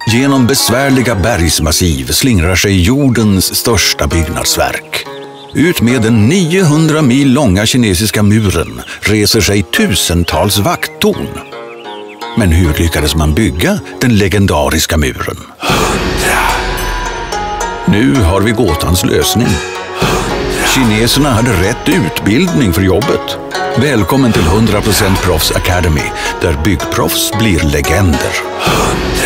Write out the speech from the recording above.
Genom besvärliga bergsmassiv slingrar sig jordens största byggnadsverk. Ut med den 900 mil långa kinesiska muren reser sig tusentals vakttorn. Men hur lyckades man bygga den legendariska muren? 100. Nu har vi gåtans lösning. Kineserna hade rätt utbildning för jobbet. Välkommen till 100% Proffs Academy, där byggproffs blir legender. 100.